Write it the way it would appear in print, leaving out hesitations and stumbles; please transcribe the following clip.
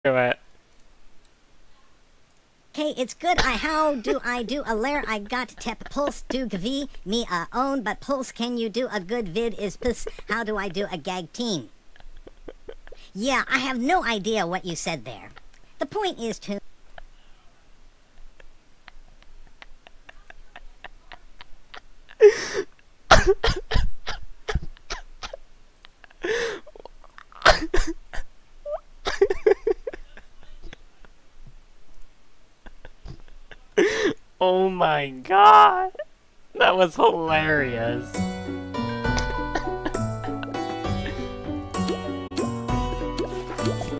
Do it. Okay, it's good. How do I do a lair? I got tep pulse do gv me own, but pulse can you do a good vid is pus? How do I do a gag team? Yeah, I have no idea what you said there. The point is to... Oh my god. That was hilarious.